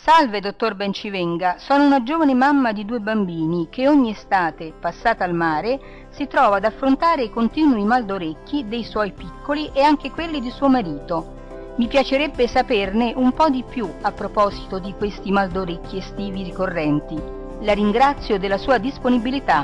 Salve, dottor Bencivenga, sono una giovane mamma di 2 bambini che ogni estate, passata al mare, si trova ad affrontare i continui mal d'orecchi dei suoi piccoli e anche quelli di suo marito. Mi piacerebbe saperne un po' di più a proposito di questi mal d'orecchi estivi ricorrenti. La ringrazio della sua disponibilità.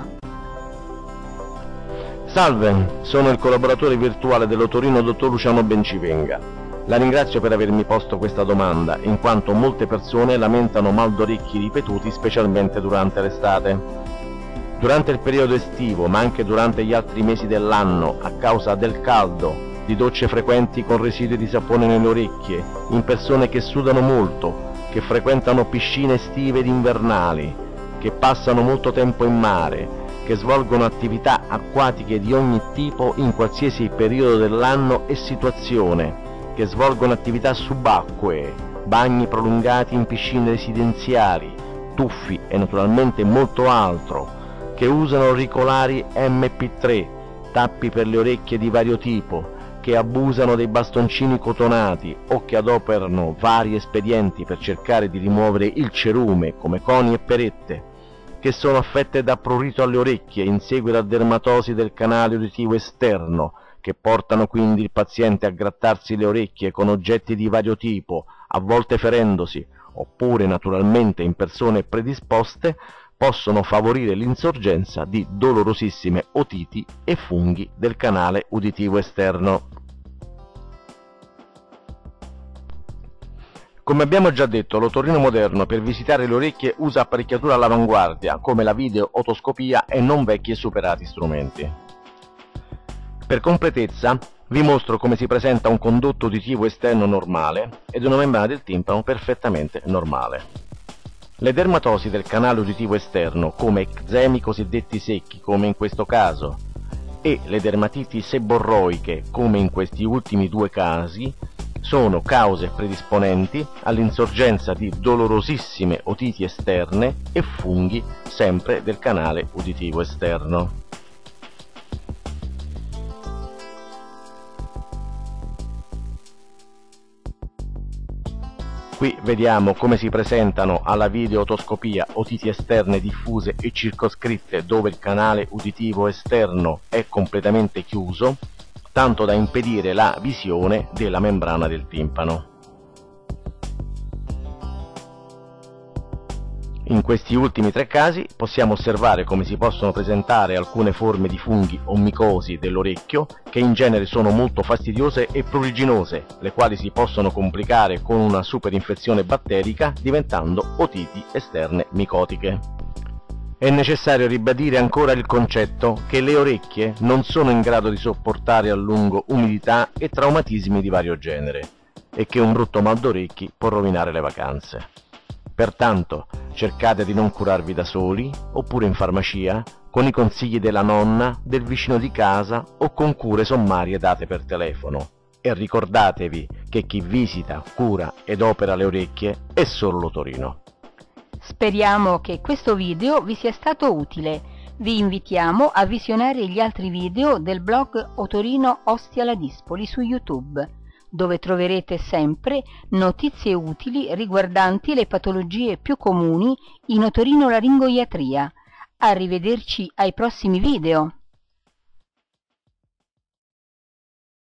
Salve, sono il collaboratore virtuale dell'otorino dottor Luciano Bencivenga. La ringrazio per avermi posto questa domanda, in quanto molte persone lamentano mal d'orecchi ripetuti, specialmente durante l'estate. Durante il periodo estivo, ma anche durante gli altri mesi dell'anno, a causa del caldo, di docce frequenti con residui di sapone nelle orecchie, in persone che sudano molto, che frequentano piscine estive ed invernali, che passano molto tempo in mare, che svolgono attività acquatiche di ogni tipo in qualsiasi periodo dell'anno e situazione, che svolgono attività subacquee, bagni prolungati in piscine residenziali, tuffi e naturalmente molto altro, che usano auricolari MP3, tappi per le orecchie di vario tipo, che abusano dei bastoncini cotonati o che adoperano vari espedienti per cercare di rimuovere il cerume come coni e perette, che sono affette da prurito alle orecchie in seguito a dermatosi del canale uditivo esterno, che portano quindi il paziente a grattarsi le orecchie con oggetti di vario tipo, a volte ferendosi, oppure naturalmente in persone predisposte, possono favorire l'insorgenza di dolorosissime otiti e funghi del canale uditivo esterno. Come abbiamo già detto, l'otorino moderno per visitare le orecchie usa apparecchiatura all'avanguardia, come la video-otoscopia e non vecchi e superati strumenti. Per completezza, vi mostro come si presenta un condotto uditivo esterno normale ed una membrana del timpano perfettamente normale. Le dermatosi del canale uditivo esterno, come eczemi cosiddetti secchi, come in questo caso, e le dermatiti seborroiche, come in questi ultimi 2 casi, sono cause predisponenti all'insorgenza di dolorosissime otiti esterne e funghi sempre del canale uditivo esterno. Qui vediamo come si presentano alla video-otoscopia otiti esterne diffuse e circoscritte dove il canale uditivo esterno è completamente chiuso, tanto da impedire la visione della membrana del timpano. In questi ultimi 3 casi possiamo osservare come si possono presentare alcune forme di funghi o micosi dell'orecchio, che in genere sono molto fastidiose e pruriginose, le quali si possono complicare con una superinfezione batterica diventando otiti esterne micotiche. È necessario ribadire ancora il concetto che le orecchie non sono in grado di sopportare a lungo umidità e traumatismi di vario genere, e che un brutto mal d'orecchi può rovinare le vacanze. Pertanto, cercate di non curarvi da soli, oppure in farmacia, con i consigli della nonna, del vicino di casa o con cure sommarie date per telefono. E ricordatevi che chi visita, cura ed opera le orecchie è solo l'otorino. Speriamo che questo video vi sia stato utile. Vi invitiamo a visionare gli altri video del blog Otorino Ostia La Dispoli su YouTube, dove troverete sempre notizie utili riguardanti le patologie più comuni in otorinolaringoiatria. Arrivederci ai prossimi video!